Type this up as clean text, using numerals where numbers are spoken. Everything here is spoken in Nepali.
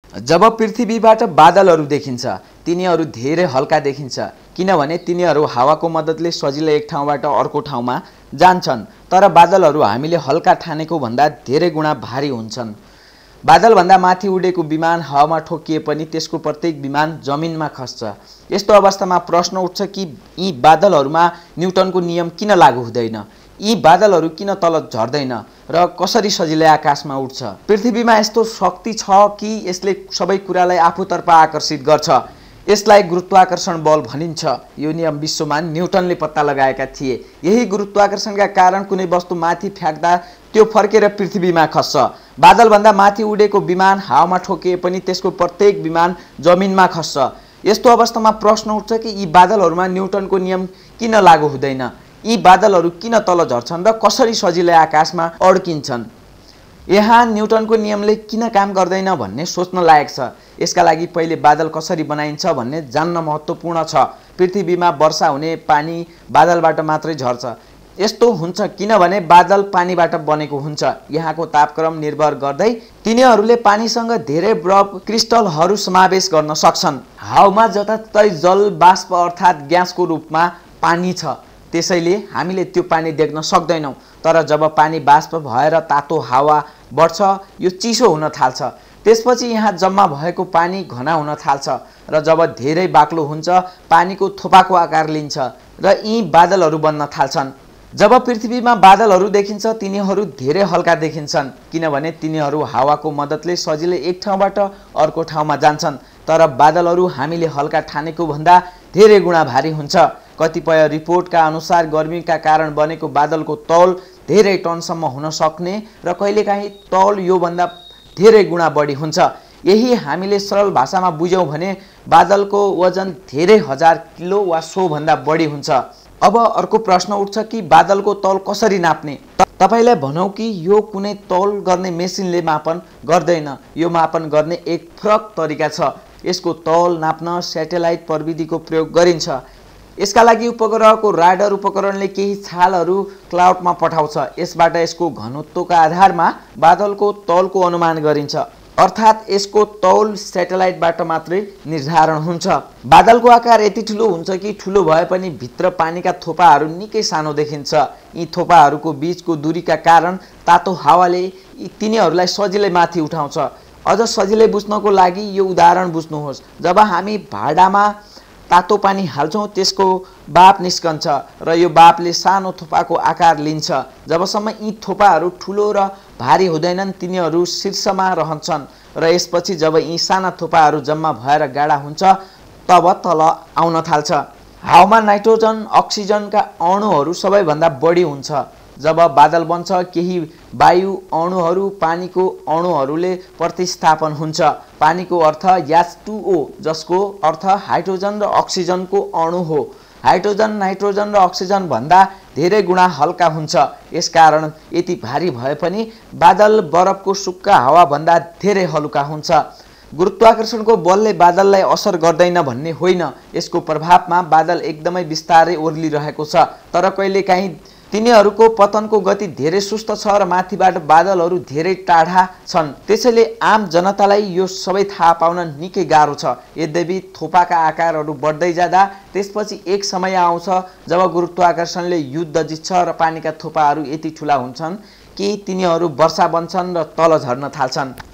जब पृथ्वीबाट बादलहरू देखिन्छ तिनीहरू धेरै हल्का देखिन्छ किनभने तिनीहरू हावाको मद्दतले सजिलै एक ठाउँबाट अर्को ठाउँमा जान्छन्। तर बादलहरू हामीले हल्का ठानेको भन्दा धेरै गुणा भारी हुन्छन्। बादलभन्दा माथि उडेको विमान हावामा ठोकिए पनि त्यसको प्रत्येक विमान जमिनमा खस्छ। यस्तो अवस्थामा प्रश्न उठ्छ कि यी बादलहरूमा न्युटनको नियम किन लागू हुँदैन, यी बादलहरू किन तल झर्दैन र कसरी सजिलै आकाशमा उड्छ। पृथ्वीमा यस्तो शक्ति छ कि यसले सबै कुरालाई आफूतर्फ आकर्षित गर्छ। यसलाई गुरुत्वाकर्षण बल भनिन्छ। यो नियम विश्वमा न्युटनले पत्ता लगाएका थिए। यही गुरुत्वाकर्षणका कारण कुनै वस्तु माथि फ्याँक्दा त्यो फर्केर पृथ्वीमा खस्छ। बादलभन्दा माथि उडेको विमान हावामा ठोकिए पनि त्यसको प्रत्येक विमान जमिनमा खस्छ। यस्तो अवस्थामा प्रश्न उठ्छ कि यी बादलहरूमा न्युटनको नियम किन लागू हुँदैन, यी बादलहरू किन तल झर्छन् र कसरी सजिलै आकाशमा अड्किन्छन्। यहाँ न्युटनको नियमले किन काम गर्दैन भन्ने सोच्न लायक छ। यसका लागि पहिले बादल कसरी बनाइन्छ भन्ने जान्न महत्त्वपूर्ण छ। पृथ्वीमा वर्षा हुने पानी बादलबाट मात्रै झर्छ। यस्तो हुन्छ किनभने बादल पानीबाट बनेको हुन्छ। यहाँको तापक्रम निर्भर गर्दै तिनीहरूले पानीसँग धेरै बरफ क्रिस्टलहरू समावेश गर्न सक्छन्। हावामा जताततै जल बाष्प अर्थात् ग्यासको रूपमा पानी छ, त्यसैले हामीले त्यो पानी देख्न सक्दैनौँ। तर जब पानी बाष्प भएर तातो हावा बढ्छ यो चिसो हुन थाल्छ। त्यसपछि यहाँ जम्मा भएको पानी घना हुन थाल्छ र जब धेरै बाक्लो हुन्छ पानीको थोपाको आकार लिन्छ र यी बादलहरू बन्न थाल्छन्। जब पृथ्वीमा बादलहरू देखिन्छ तिनीहरू धेरै हल्का देखिन्छन् किनभने तिनीहरू हावाको मद्दतले सजिलै एक ठाउँबाट अर्को ठाउँमा जान्छन्। तर बादलहरू हामीले हल्का ठानेको भन्दा धेरै गुणा भारी हुन्छ। कतिपय रिपोर्टका अनुसार गर्मीका कारण बनेको बादलको तौल धेरै टनसम्म हुन सक्ने र कहिलेकाहीँ तौल योभन्दा धेरै गुणा बढी हुन्छ। यही हामीले सरल भाषामा बुझ्यौँ भने बादलको वजन धेरै हजार किलो वा सोभन्दा बढी हुन्छ। अब अर्को प्रश्न उठ्छ कि बादलको तौल कसरी नाप्ने। तपाईलाई भनौँ कि यो कुनै तौल गर्ने मेसिनले मापन गर्दैन। यो मापन गर्ने एक फरक तरिका छ। यसको तौल नाप्न स्याटेलाइट प्रविधिको प्रयोग गरिन्छ। यसका लागि उपग्रहको राडार उपकरणले केही छालहरू क्लाउडमा पठाउँछ। यसबाट यसको घनत्वका आधारमा बादलको तौलको अनुमान गरिन्छ, अर्थात् यसको तौल स्याटेलाइटबाट मात्रै निर्धारण हुन्छ। बादलको आकार यति ठुलो हुन्छ कि ठुलो भए पनि भित्र पानीका थोपाहरू निकै सानो देखिन्छ। यी थोपाहरूको बीचको दूरीका कारण तातो हावाले तिनीहरूलाई सजिलै माथि उठाउँछ। अझ सजिलै बुझ्नको लागि यो उदाहरण बुझ्नुहोस्। जब हामी भाँडामा तातो पानी हाल्छौँ त्यसको बाफ निस्कन्छ र यो बाफले सानो थोपाको आकार लिन्छ। जबसम्म यी थोपाहरू ठुलो र भारी हुँदैनन् तिनीहरू शीर्षमा रहन्छन् र यसपछि जब यी साना थोपाहरू जम्मा भएर गाढा हुन्छ तब तल आउन थाल्छ। हावामा नाइट्रोजन अक्सिजनका अणुहरू सबैभन्दा बढी हुन्छ। जब बादल बन्छ केही वायु अणुहरू पानीको अणुहरूले प्रतिस्थापन हुन्छ। पानीको अर्थ H2O जसको अर्थ हाइड्रोजन र अक्सिजनको अणु हो। हाइड्रोजन नाइट्रोजन र अक्सिजन भन्दा धेरै गुणा हल्का हुन्छ। यसकारण यति भारी भए पनि बादल बरफको सुक्खा हावाभन्दा धेरै हलुका हुन्छ। गुरुत्वाकर्षणको बलले बादललाई असर गर्दैन भन्ने होइन। यसको प्रभावमा बादल एकदमै बिस्तारै ओर्लिरहेको छ। तर कहिलेकाहीँ तिनीहरूको पतनको गति धेरै सुस्त छ र माथिबाट बादलहरू धेरै टाढा छन्। त्यसैले आम जनतालाई यो सबै थाहा पाउन निकै गाह्रो छ। यद्यपि थोपाका आकारहरू बढ्दै जाँदा त्यसपछि एक समय आउँछ जब गुरुत्वाकर्षणले युद्ध जित्छ र पानीका थोपाहरू यति ठुला हुन्छन् कि तिनीहरू वर्षा बन्छन् र तल झर्न थाल्छन्।